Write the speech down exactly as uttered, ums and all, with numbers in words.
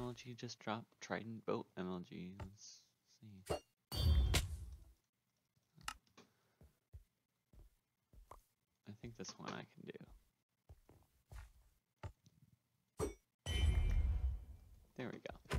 L G just dropped? Trident boat M L G. Let's see. I think this one I can do. There we go.